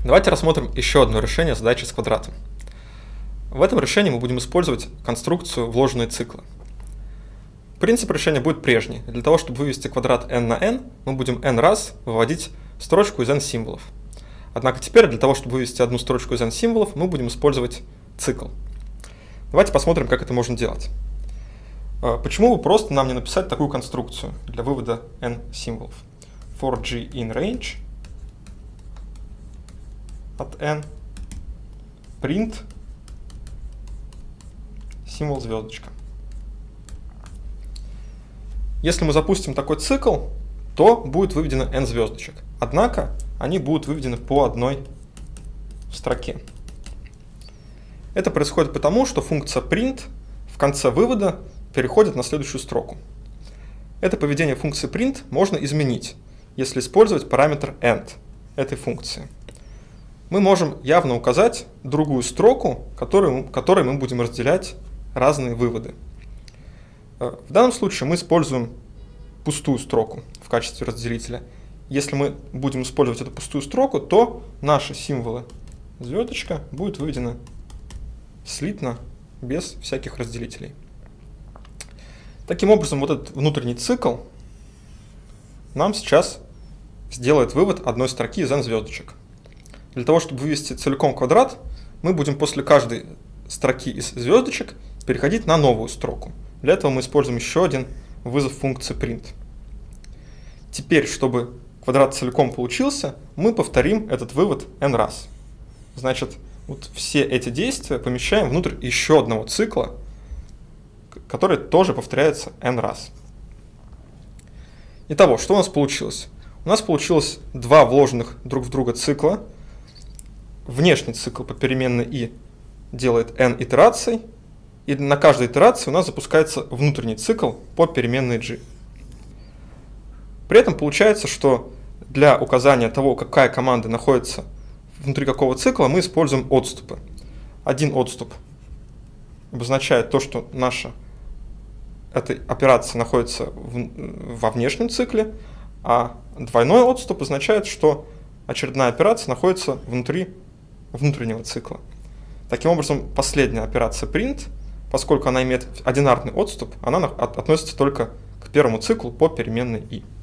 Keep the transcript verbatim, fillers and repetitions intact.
Давайте рассмотрим еще одно решение задачи с квадратом. В этом решении мы будем использовать конструкцию вложенные циклы. Принцип решения будет прежний. Для того, чтобы вывести квадрат n на n, мы будем n раз выводить строчку из n символов. Однако теперь для того, чтобы вывести одну строчку из n символов, мы будем использовать цикл. Давайте посмотрим, как это можно делать. Почему бы просто нам не написать такую конструкцию для вывода n символов? For g in range от n print символ звездочка. Если мы запустим такой цикл, то будет выведено n звездочек. Однако они будут выведены по одной строке. Это происходит потому, что функция print в конце вывода переходит на следующую строку. Это поведение функции print можно изменить, если использовать параметр end этой функции. Мы можем явно указать другую строку, которой, которой мы будем разделять разные выводы. В данном случае мы используем пустую строку в качестве разделителя. Если мы будем использовать эту пустую строку, то наши символы звездочка будет выведена слитно, без всяких разделителей. Таким образом, вот этот внутренний цикл нам сейчас сделает вывод одной строки из n звездочек. Для того, чтобы вывести целиком квадрат, мы будем после каждой строки из звездочек переходить на новую строку. Для этого мы используем еще один вызов функции print. Теперь, чтобы квадрат целиком получился, мы повторим этот вывод n раз. Значит, вот все эти действия помещаем внутрь еще одного цикла, который тоже повторяется n раз. Итого, что у нас получилось? У нас получилось два вложенных друг в друга цикла. Внешний цикл по переменной i делает n итераций, и на каждой итерации у нас запускается внутренний цикл по переменной g. При этом получается, что для указания того, какая команда находится внутри какого цикла, мы используем отступы. Один отступ обозначает то, что наша эта операция находится в, во внешнем цикле, а двойной отступ означает, что очередная операция находится внутри внутреннего цикла. Таким образом, последняя операция print, поскольку она имеет одинарный отступ, она относится только к первому циклу по переменной i.